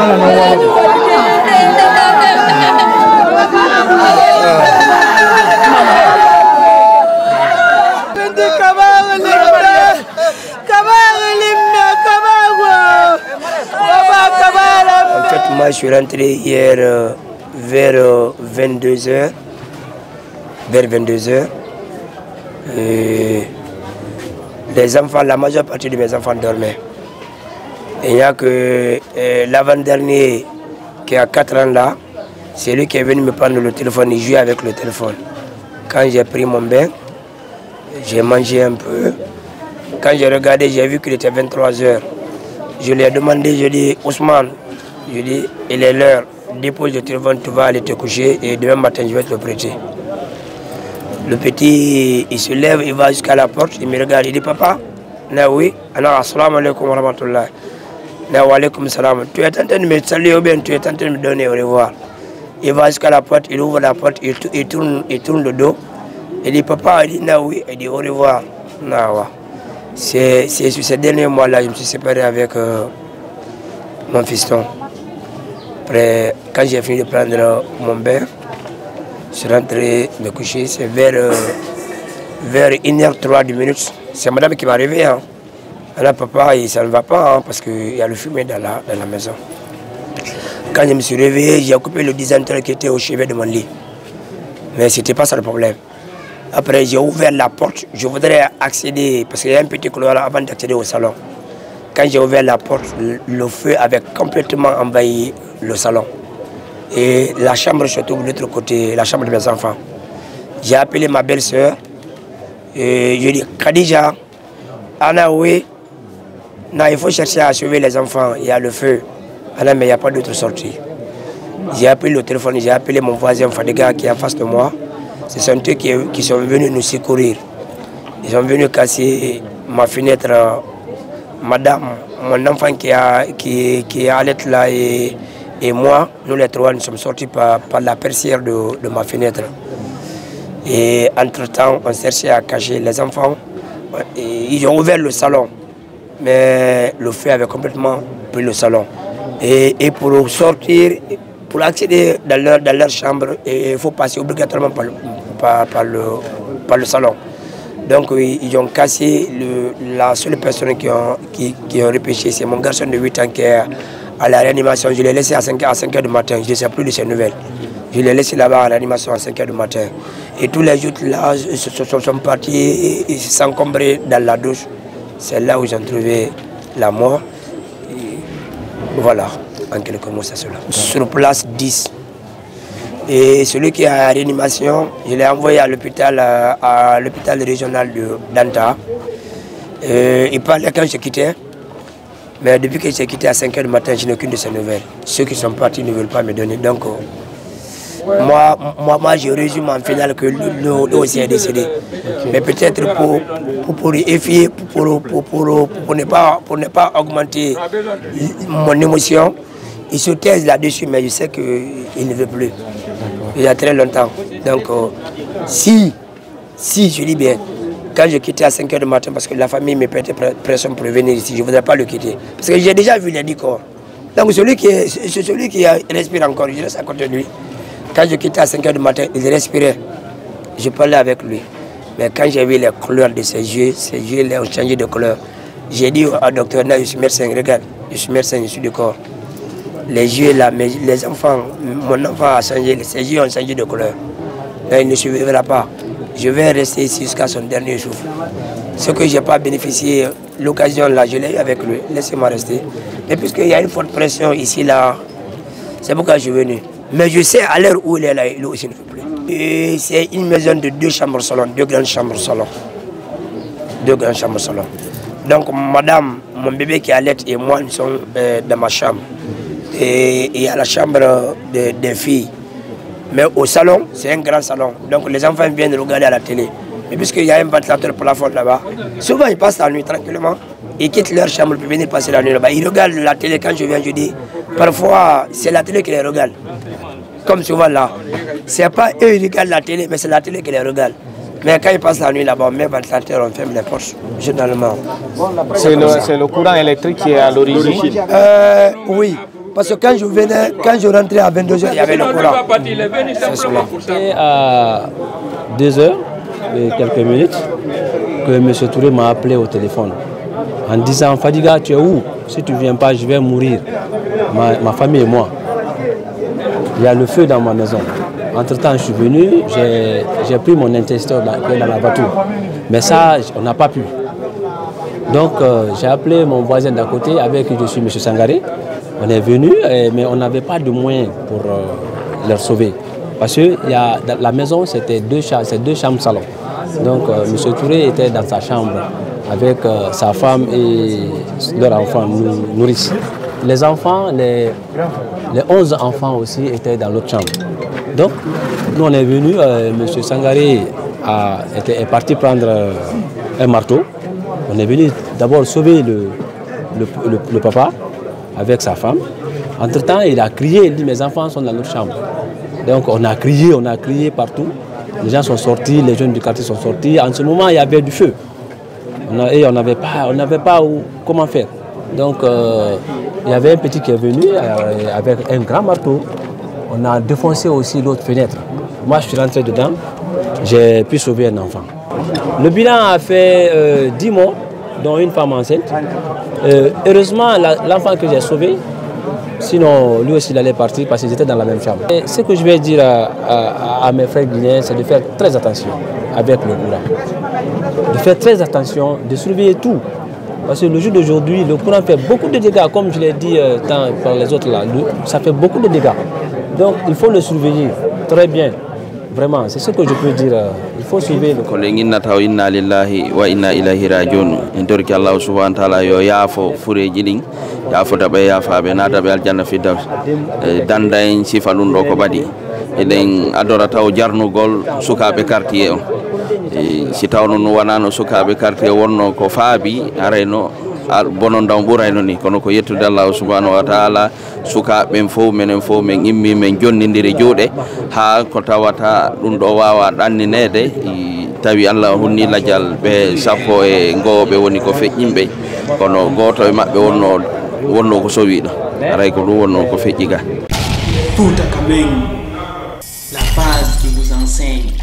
Moi, je suis rentré hier vers 22h. Vers 22h. Les enfants, la majeure partie de mes enfants dormaient. Et il n'y a que l'avant-dernier qui a 4 ans là, c'est lui qui est venu me prendre le téléphone et jouer avec le téléphone. Quand j'ai pris mon bain, j'ai mangé un peu. Quand j'ai regardé, j'ai vu qu'il était 23h. Je lui ai demandé, je dis, Ousmane, je dis, il est l'heure, dépose le téléphone, tu vas aller te coucher et demain matin, je vais te le prêter. Le petit, il se lève, il va jusqu'à la porte, il me regarde, il dit, papa, oui, alors, assalamu alaikum wa rahmatullah. Wa alaikum salam. Tu es en train de me saluer ou bien tu es en train de me donner au revoir. Il va jusqu'à la porte, il ouvre la porte, il tourne le dos. Il dit, papa, il dit, oui, il dit, au revoir. C'est sur ces derniers mois-là, je me suis séparé avec mon fiston. Après, quand j'ai fini de prendre mon bain, je suis rentré me coucher, c'est vers 1h03 du minute. C'est madame qui m'a réveillé. Hein. Alors papa, ça ne va pas hein, parce qu'il y a le fumée dans la maison. Quand je me suis réveillé, j'ai coupé le disjoncteur qui était au chevet de mon lit. Mais ce n'était pas ça le problème. Après, j'ai ouvert la porte, je voudrais accéder, parce qu'il y a un petit couloir là avant d'accéder au salon. Quand j'ai ouvert la porte, le feu avait complètement envahi le salon. Et la chambre se trouve de l'autre côté, la chambre de mes enfants. J'ai appelé ma belle-sœur, et je lui ai dit, Khadija, Anna, oui, non, il faut chercher à sauver les enfants, il y a le feu. Anna, mais il n'y a pas d'autre sortie. J'ai appelé le téléphone, j'ai appelé mon voisin Fadiga qui est en face de moi. Ce sont eux qui sont venus nous secourir. Ils sont venus casser ma fenêtre. Madame, mon enfant qui est à l'être là et moi, nous les trois, nous sommes sortis par la persière de ma fenêtre. Et entre-temps, on cherchait à cacher les enfants. Ils ont ouvert le salon, mais le feu avait complètement pris le salon. Et pour sortir, pour accéder dans leur chambre, il faut passer obligatoirement par le salon. Donc ils ont cassé la seule personne qui ont repêché, c'est mon garçon de 8 ans qui est à la réanimation. Je l'ai laissé à 5h du matin, je ne sais plus de ses nouvelles. Je l'ai laissé là-bas à la réanimation à 5h du matin. Et tous les autres là sont partis et s'encombrer dans la douche. C'est là où ils ont trouvé la mort. Et voilà, en quelques mots, c'est cela. Sur place 10. Et celui qui est à la réanimation, je l'ai envoyé à l'hôpital régional d'Anta. Il parlait quand j'ai quitté. Mais depuis que j'ai quitté à 5h du matin, je n'ai aucune de ces nouvelles. Ceux qui sont partis ne veulent pas me donner. Donc, moi je résume en finale que nous aussi est décédé. Okay. Mais peut-être pour effier, pour ne pas augmenter mon émotion, il se taise là-dessus, mais je sais qu'il ne veut plus. Il y a très longtemps. Donc, si je dis bien, quand je quittais à 5h du matin, parce que la famille me prêtait pression pour venir ici, je ne voudrais pas le quitter. Parce que j'ai déjà vu les 10 corps. Donc celui qui respire encore, je reste à côté de lui. Quand je quittais à 5h du matin, il respirait. Je parlais avec lui. Mais quand j'ai vu les couleurs de ses yeux ont changé de couleur. J'ai dit au docteur, je suis médecin, regarde, je suis médecin, je suis du corps. Les yeux là, les enfants, mon enfant a changé, ses yeux ont changé de couleur. Là, il ne survivra pas. Je vais rester ici jusqu'à son dernier souffle. Ce que je n'ai pas bénéficié, l'occasion là, je l'ai eu avec lui. Laissez-moi rester. Mais puisqu'il y a une forte pression ici, là, c'est pourquoi je suis venu. Mais je sais à l'heure où il est là, lui aussi ne veut plus. C'est une maison de 2 chambres salon, 2 grandes chambres salon. 2 grandes chambres salon. Donc madame, mon bébé qui allait et moi, nous sommes dans ma chambre. Et il y a la chambre des filles. Mais au salon, c'est un grand salon. Donc les enfants viennent regarder à la télé. Et puisqu'il y a un ventilateur plafond là-bas, souvent ils passent la nuit tranquillement. Ils quittent leur chambre pour venir passer la nuit là-bas. Ils regardent la télé quand je viens, je dis, parfois c'est la télé qui les regarde. Comme souvent là. C'est pas eux qui regardent la télé, mais c'est la télé qui les regarde. Mais quand ils passent la nuit là-bas, on met le ventilateur, on ferme les portes, généralement. C'est le courant électrique qui est à l'origine? Oui. Parce que quand je rentrais à 22h, il y avait le courant. C'était à 2h et quelques minutes que M. Touré m'a appelé au téléphone en disant: Fadiga, tu es où? Si tu ne viens pas, je vais mourir. Ma famille et moi. Il y a le feu dans ma maison. Entre-temps, je suis venu, j'ai pris mon interrupteur dans la voiture. Mais ça, on n'a pas pu. Donc, j'ai appelé mon voisin d'à côté, avec qui je suis M. Sangaré. On est venu, mais on n'avait pas de moyens pour leur sauver. Parce que la maison, c'était deux chambres salon. Donc, M. Touré était dans sa chambre avec sa femme et leur enfant nourrice. Les enfants, les 11 enfants aussi étaient dans l'autre chambre. Donc, nous on est venus, M. Sangaré est parti prendre un marteau. On est venu d'abord sauver le papa avec sa femme. Entre-temps, il a crié, il dit: mes enfants sont dans l'autre chambre. Donc on a crié partout. Les gens sont sortis, les jeunes du quartier sont sortis. En ce moment, il y avait du feu. Et on n'avait pas comment faire. Donc, il y avait un petit qui est venu avec un grand marteau. On a défoncé aussi l'autre fenêtre. Moi, je suis rentré dedans. J'ai pu sauver un enfant. Le bilan a fait 10 morts, dont une femme enceinte. Heureusement, l'enfant que j'ai sauvé, sinon lui aussi il allait partir parce qu'ils étaient dans la même chambre. Et ce que je vais dire à mes frères guinéens, c'est de faire très attention avec le courant. De faire très attention, de surveiller tout. Parce que le jour d'aujourd'hui, le courant fait beaucoup de dégâts, comme je l'ai dit tant par les autres là. Ça fait beaucoup de dégâts. Donc il faut le surveiller très bien. Vraiment, c'est ce que je peux dire. Il faut surveiller le courant. Inna lillahi wa inna ilayhi rajiun. Indorki Allah subhanahu wa ta'ala yo yafo fure jilin. Yafo tabe yafabe natabe aljanna firdaus. Danda en sifa dum do ko badi. Eden adora taw jarnugol sukabe quartier on. Si tawno no wanano sukabe quartier wonno ko faabi areno bonon daw burayno ni kono ko yettude Allah subhanahu wa ta'ala sukabe fo menen fo men immi men jonnindiri juude ha ko tawata dum do wawa danninede tawi Allah hunni lajal be sappo e ngoobe woni ko feƴƴimbe kono goto e mabbe wonno ko sowido aray ko dum wonno ko feƴƴiga. Tout à Kameng, la base qui vous enseigne